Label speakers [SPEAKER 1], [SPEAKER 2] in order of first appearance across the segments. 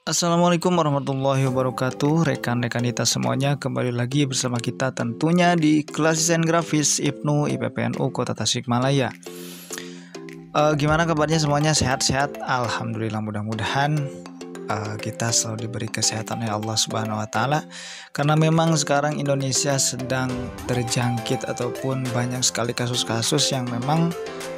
[SPEAKER 1] Assalamualaikum warahmatullahi wabarakatuh. Rekan-rekan kita semuanya, kembali lagi bersama kita tentunya di kelas desain grafis IPNU IPPNU Kota Tasikmalaya. Gimana kabarnya semuanya? Sehat-sehat? Alhamdulillah, mudah-mudahan kita selalu diberi kesehatan oleh Allah Subhanahu wa taala. Karena memang sekarang Indonesia sedang terjangkit ataupun banyak sekali kasus-kasus yang memang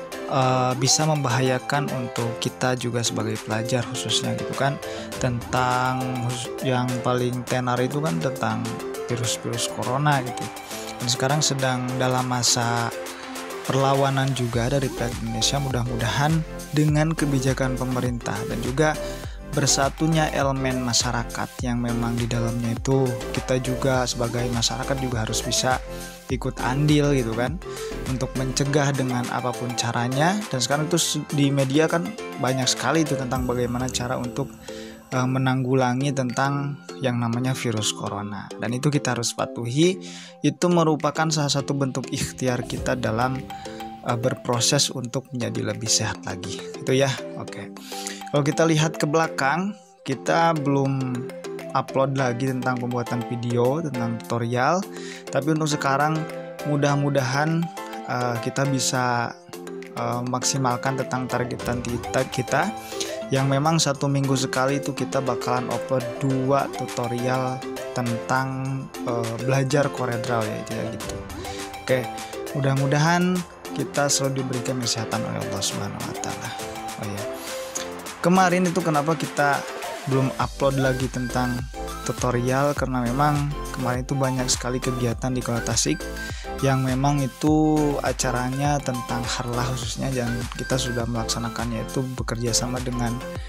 [SPEAKER 1] bisa membahayakan untuk kita juga sebagai pelajar khususnya gitu kan. Tentang yang paling tenar itu kan tentang virus-virus corona gitu. Dan sekarang sedang dalam masa perlawanan juga dari pihak Indonesia, mudah-mudahan dengan kebijakan pemerintah dan juga bersatunya elemen masyarakat yang memang di dalamnya itu kita juga sebagai masyarakat juga harus bisa ikut andil gitu kan, untuk mencegah dengan apapun caranya. Dan sekarang itu di media kan banyak sekali itu tentang bagaimana cara untuk menanggulangi tentang yang namanya virus corona, dan itu kita harus patuhi. Itu merupakan salah satu bentuk ikhtiar kita dalam berproses untuk menjadi lebih sehat lagi itu ya. Oke. Kalau kita lihat ke belakang, kita belum upload lagi tentang pembuatan video, tentang tutorial. Tapi untuk sekarang mudah-mudahan kita bisa maksimalkan tentang targetan kita yang memang 1 minggu sekali itu kita bakalan upload 2 tutorial tentang belajar CorelDRAW ya gitu. Oke, mudah-mudahan kita selalu diberikan kesehatan oleh Allah Subhanahu wa taala. Oh ya. Kemarin itu kenapa kita belum upload lagi tentang tutorial, karena memang kemarin itu banyak sekali kegiatan di Kota Tasik yang memang itu acaranya tentang harlah khususnya, dan kita sudah melaksanakannya itu bekerja sama dengan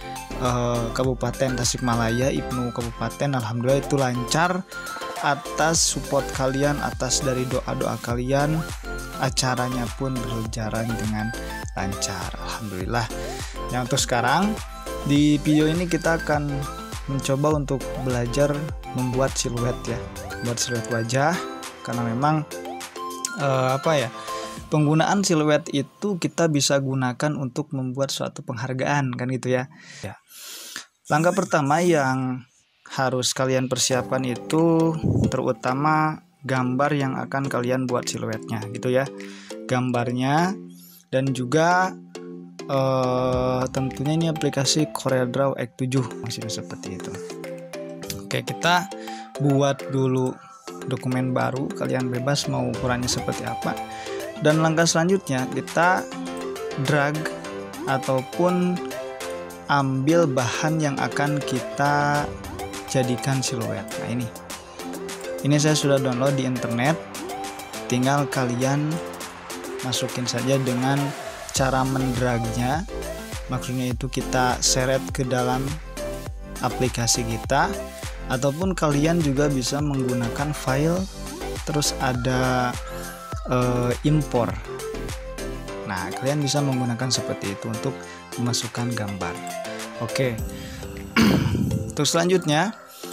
[SPEAKER 1] Kabupaten Tasikmalaya, IPNU Kabupaten. Alhamdulillah itu lancar, atas support kalian, atas dari doa-doa kalian, acaranya pun berjalan dengan lancar, alhamdulillah. Yang untuk sekarang di video ini kita akan mencoba untuk belajar membuat siluet ya, buat siluet wajah. Karena memang penggunaan siluet itu kita bisa gunakan untuk membuat suatu penghargaan kan gitu ya. Langkah pertama yang harus kalian persiapkan itu terutama gambar yang akan kalian buat siluetnya gitu ya, gambarnya. Dan juga tentunya ini aplikasi CorelDRAW X7 masih seperti itu. Oke, kita buat dulu dokumen baru, kalian bebas mau ukurannya seperti apa. Dan langkah selanjutnya kita drag ataupun ambil bahan yang akan kita jadikan siluet. Nah ini saya sudah download di internet, tinggal kalian masukin saja dengan cara mendragnya. Maksudnya itu kita seret ke dalam aplikasi kita, ataupun kalian juga bisa menggunakan file terus ada impor. Nah, kalian bisa menggunakan seperti itu untuk memasukkan gambar. Oke. Terus selanjutnya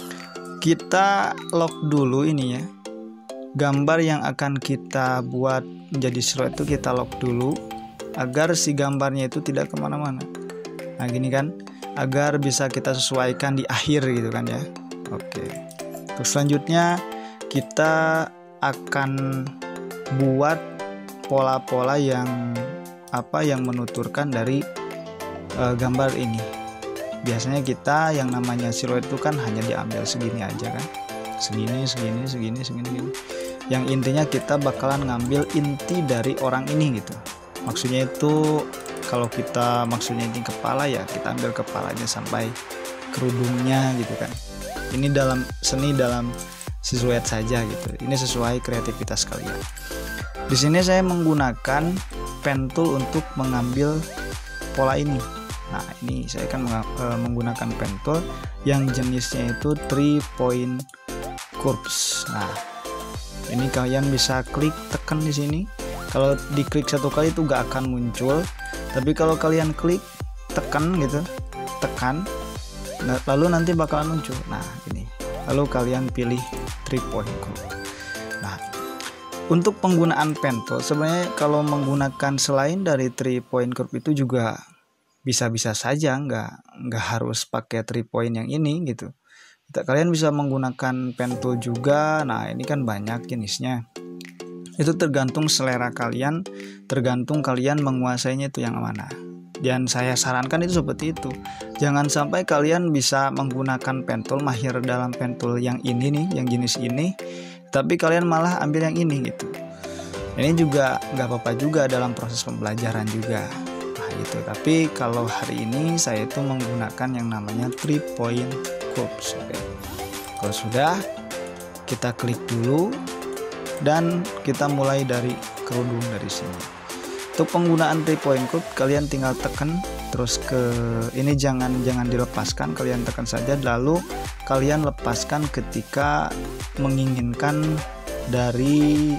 [SPEAKER 1] kita lock dulu ini ya, gambar yang akan kita buat menjadi siluet itu kita lock dulu agar si gambarnya itu tidak kemana-mana. Nah gini kan, agar bisa kita sesuaikan di akhir gitu kan ya. Oke. Terus selanjutnya kita akan buat pola-pola yang menuturkan dari gambar ini. Biasanya kita yang namanya siluet itu kan hanya diambil segini aja kan, segini. Yang intinya kita bakalan ngambil inti dari orang ini gitu. Maksudnya itu kalau kita maksudnya ini kepala ya, kita ambil kepalanya sampai kerudungnya gitu kan. Ini dalam seni, dalam siluet saja gitu. Ini sesuai kreativitas kalian. Di sini saya menggunakan pen tool untuk mengambil pola ini. Nah ini saya akan menggunakan pen tool yang jenisnya itu 3-point curves. Nah ini kalian bisa klik tekan di sini. Kalau diklik 1 kali itu gak akan muncul, tapi kalau kalian klik tekan gitu, lalu nanti bakalan muncul. Nah ini, lalu kalian pilih 3-point curve. Nah untuk penggunaan pen tool sebenarnya kalau menggunakan selain dari 3-point curve itu juga bisa-bisa saja, nggak harus pakai 3 point yang ini gitu. Kalian bisa menggunakan pen tool juga. Nah ini kan banyak jenisnya, itu tergantung selera kalian, tergantung kalian menguasainya itu yang mana. Dan saya sarankan itu seperti itu. Jangan sampai kalian bisa menggunakan pen tool, mahir dalam pen tool yang ini nih, yang jenis ini, tapi kalian malah ambil yang ini gitu. Ini juga nggak apa-apa juga dalam proses pembelajaran juga. Nah itu. Tapi kalau hari ini saya itu menggunakan yang namanya 3 point curves. Oke. Kalau sudah, kita klik dulu dan kita mulai dari kerudung dari sini. Untuk penggunaan 3 point curve, kalian tinggal tekan terus ke ini, jangan dilepaskan, kalian tekan saja, lalu kalian lepaskan ketika menginginkan dari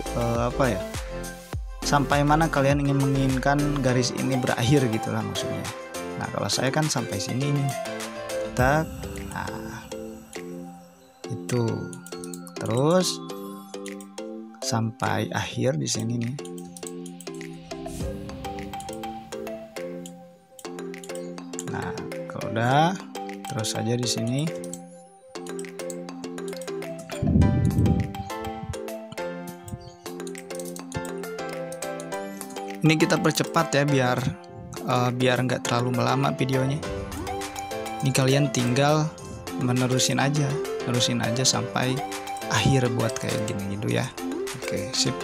[SPEAKER 1] sampai mana kalian menginginkan garis ini berakhir gitulah maksudnya. Nah kalau saya kan sampai sini nih, tak, nah itu terus sampai akhir di sini nih. Nah kalau udah, terus saja di sini. Ini kita percepat ya biar nggak terlalu melama videonya. Ini kalian tinggal menerusin aja sampai akhir buat kayak gini gitu ya. Oke, sip.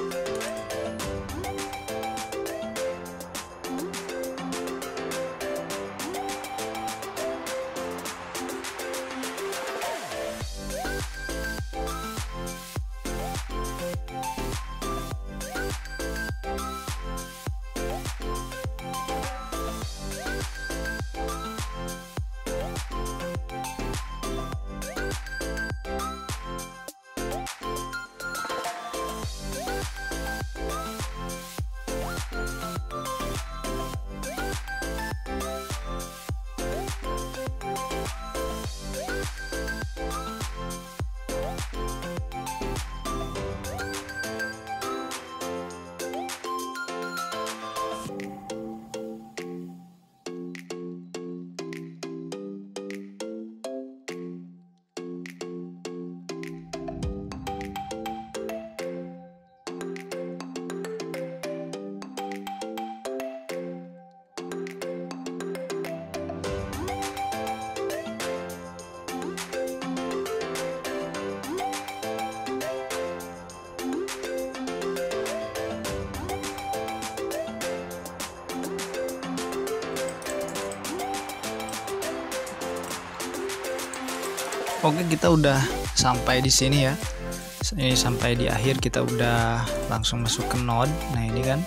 [SPEAKER 1] Oke, kita udah sampai di sini ya. Ini sampai di akhir, kita udah langsung masuk ke node. Nah ini kan,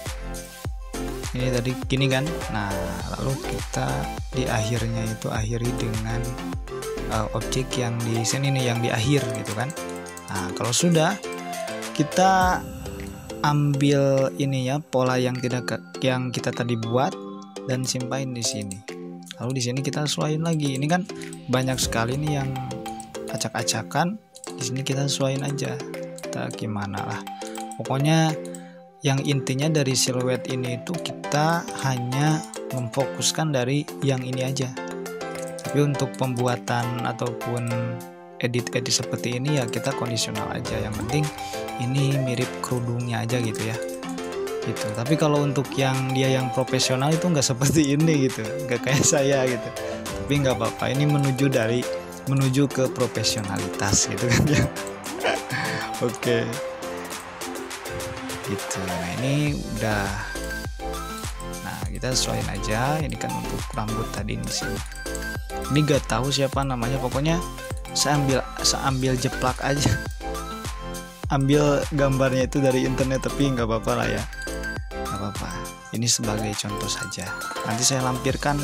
[SPEAKER 1] ini tadi gini kan. Nah lalu kita di akhirnya itu akhiri dengan objek yang di sini nih, yang di akhir gitu kan. Nah kalau sudah, kita ambil ini ya, pola yang kita tadi buat dan simpan di sini. Lalu di sini kita sesuaiin lagi. Ini kan banyak sekali nih yang acak-acakan. Di sini kita sesuaiin aja, kita gimana lah. Pokoknya yang intinya dari siluet ini itu kita hanya memfokuskan dari yang ini aja. Tapi untuk pembuatan ataupun edit seperti ini ya kita kondisional aja. Yang penting ini mirip kerudungnya aja gitu ya. Gitu. Tapi kalau untuk yang dia yang profesional itu nggak seperti ini gitu, nggak kayak saya gitu. Tapi nggak apa-apa. Ini menuju ke profesionalitas gitu kan ya. Oke. Gitu. Nah ini udah. Nah kita sesuaiin aja. Ini kan untuk rambut tadi di sini. Ini gak tahu siapa namanya. Pokoknya saya ambil jeplak aja. Ambil gambarnya itu dari internet, tapi nggak apa-apa lah ya. Nggak apa-apa. Ini sebagai contoh saja. Nanti saya lampirkan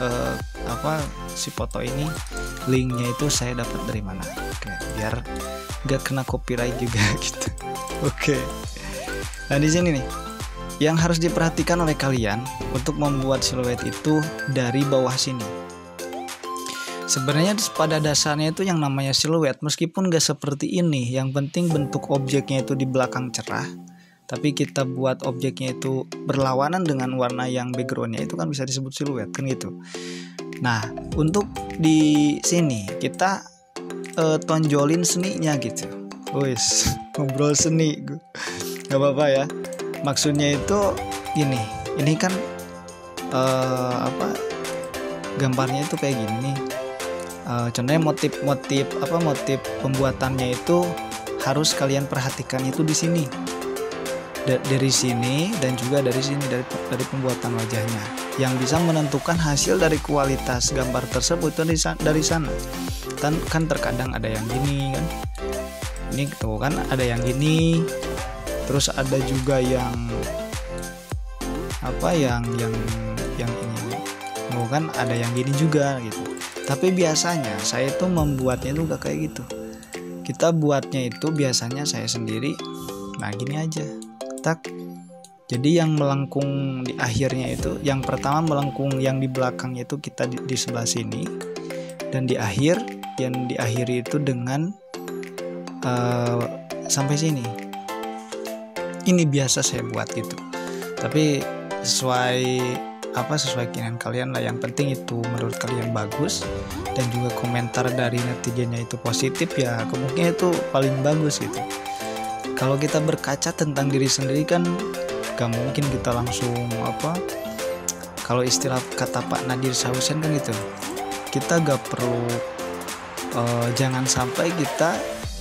[SPEAKER 1] si foto ini. Linknya itu saya dapat dari mana. Oke, biar gak kena copyright juga gitu. Oke. Nah di sini nih, yang harus diperhatikan oleh kalian untuk membuat siluet itu dari bawah sini. Sebenarnya pada dasarnya itu yang namanya siluet, meskipun gak seperti ini, yang penting bentuk objeknya itu di belakang cerah, tapi kita buat objeknya itu berlawanan dengan warna yang backgroundnya, itu kan bisa disebut siluet kan gitu. Nah, untuk di sini kita tonjolin seninya gitu. Wis, ngobrol seni, nggak apa-apa ya. Maksudnya itu gini, ini kan gambarnya itu kayak gini. Contohnya motif pembuatannya itu harus kalian perhatikan itu di sini, dari sini dan juga dari sini, dari pembuatan wajahnya, yang bisa menentukan hasil dari kualitas gambar tersebut dari sana. Kan terkadang ada yang gini kan, ini tuh kan ada yang gini, terus ada juga yang ini, kan ada yang gini juga gitu. Tapi biasanya saya tuh membuatnya tuh gak kayak gitu. Kita buatnya itu biasanya saya sendiri, nah gini aja, tak. Jadi yang melengkung di akhirnya itu, yang pertama melengkung yang di belakangnya itu kita di sebelah sini, dan yang diakhiri itu dengan sampai sini. Ini biasa saya buat gitu. Tapi sesuai keinginan kalian lah. Yang penting itu menurut kalian bagus, dan juga komentar dari netizennya itu positif, ya kemungkinan itu paling bagus gitu. Kalau kita berkaca tentang diri sendiri kan gak mungkin kita langsung kalau istilah kata Pak Nadir Sausen kan gitu, kita gak perlu jangan sampai kita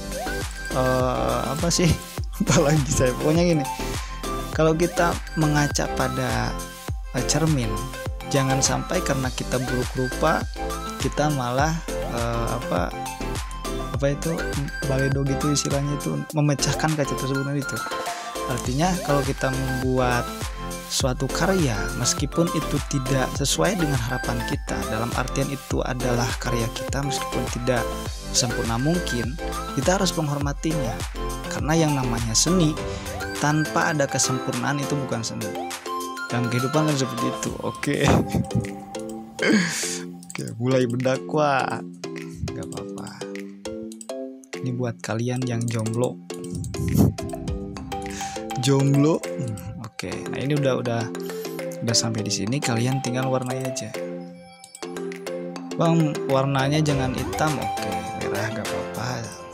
[SPEAKER 1] apalagi saya pokoknya gini, kalau kita mengaca pada cermin, jangan sampai karena kita buruk rupa kita malah baledo gitu istilahnya, itu memecahkan kaca tersebut itu. Artinya kalau kita membuat suatu karya meskipun itu tidak sesuai dengan harapan kita, dalam artian itu adalah karya kita meskipun tidak sempurna mungkin, kita harus menghormatinya, karena yang namanya seni tanpa ada kesempurnaan itu bukan seni. Dalam kehidupan kan seperti itu. Oke, mulai berdakwah, gak apa-apa. Ini buat kalian yang jomblo. Oke, nah ini udah sampai di sini, kalian tinggal warnai aja. Bang, warnanya jangan hitam. Oke, merah gak apa-apa.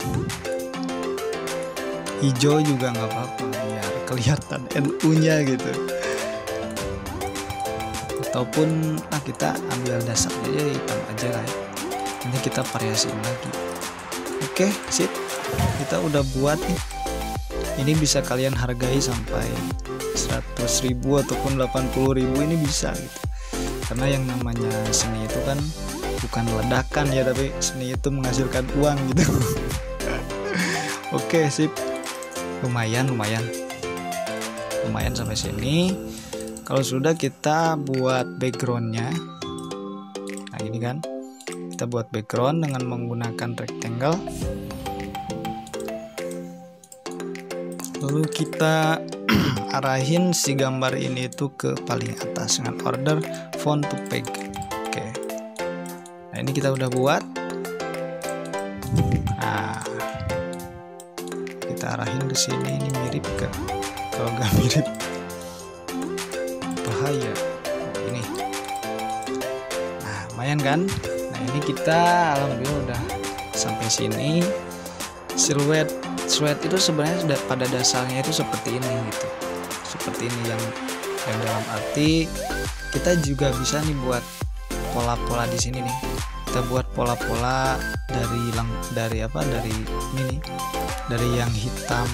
[SPEAKER 1] Hijau juga gak apa-apa, biar kelihatan NU-nya gitu. Ataupun kita ambil dasarnya aja hitam aja lah ya. Nanti kita variasiin lagi. Oke, sip. Kita udah buat nih. Ini bisa kalian hargai sampai 100.000 ataupun 80.000, ini bisa gitu. Karena yang namanya seni itu kan bukan ledakan ya, tapi seni itu menghasilkan uang gitu. Oke, sip. Lumayan sampai sini. Kalau sudah, kita buat backgroundnya. Nah ini kan, kita buat background dengan menggunakan rectangle. Lalu kita arahin si gambar ini itu ke paling atas dengan order font to page. Oke. Nah ini kita udah buat. Nah, kita arahin ke sini. Ini mirip ke, kalau nggak mirip bahaya. Ini. Nah, lumayan kan? Nah ini kita alhamdulillah udah sampai sini. Siluet itu sebenarnya sudah pada dasarnya itu seperti ini gitu. Seperti ini yang dalam arti kita juga bisa nih buat pola-pola di sini nih. Kita buat pola-pola dari ini nih. Dari yang hitam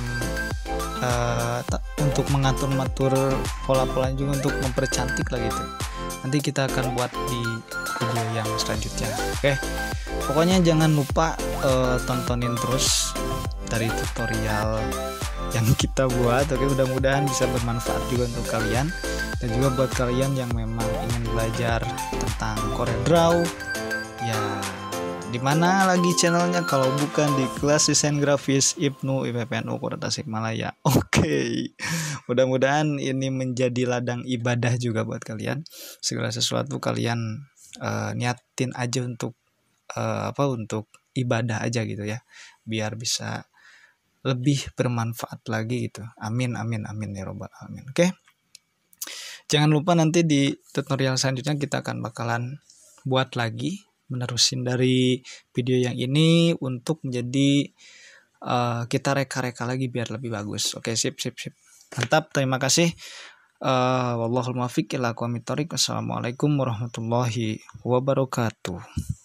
[SPEAKER 1] untuk mengatur pola-pola juga untuk mempercantik lah gitu. Nanti kita akan buat di video yang selanjutnya. Oke. Pokoknya jangan lupa tontonin terus dari tutorial yang kita buat. Oke, mudah-mudahan bisa bermanfaat juga untuk kalian, dan juga buat kalian yang memang ingin belajar tentang CorelDRAW ya. Dimana lagi channelnya kalau bukan di kelas desain grafis IPNU IPPNU Kota Tasikmalaya. Oke, mudah-mudahan ini menjadi ladang ibadah juga buat kalian. Segala sesuatu kalian niatin aja untuk untuk ibadah aja gitu ya, biar bisa lebih bermanfaat lagi gitu. Amin amin amin ya robbal alamin. Oke. Jangan lupa nanti di tutorial selanjutnya kita akan bakalan buat lagi, menerusin dari video yang ini untuk menjadi kita reka-reka lagi biar lebih bagus. Oke, sip. Mantap, terima kasih. Wallahul muwaffiq ila aqwamit thoriq. Wassalamualaikum warahmatullahi wabarakatuh.